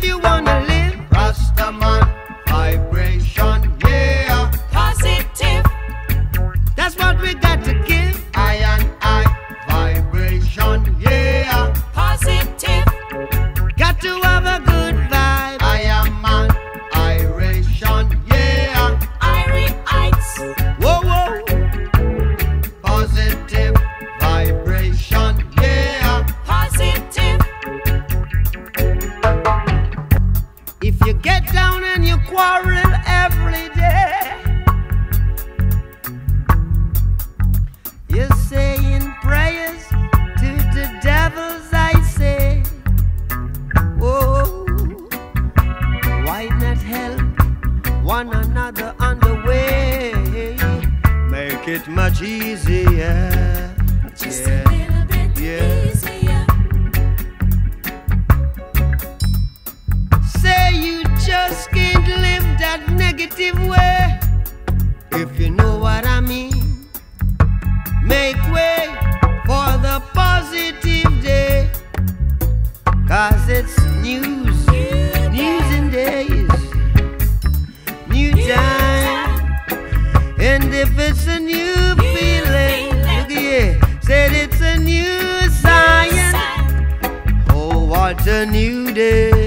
you wanna live. Rastaman vibration, yeah. Positive. That's what we got to give. I and I vibration, yeah. Positive. Got to have a good vibe. I am an iration, yeah. Irites. Whoa, whoa. Positive vibration, yeah. Positive. If you get down and you quarrel every day, you're saying prayers to the devils, I say. Whoa, why not help one another on the way? Make it much easier. Just a little bit yeah. easier. Say you just can't live that negative way. If you know what I mean. Make way for the positive day. 'Cause it's news and days. New time. And if it's a new feeling, look here, said it's a new science. Oh, what a new day.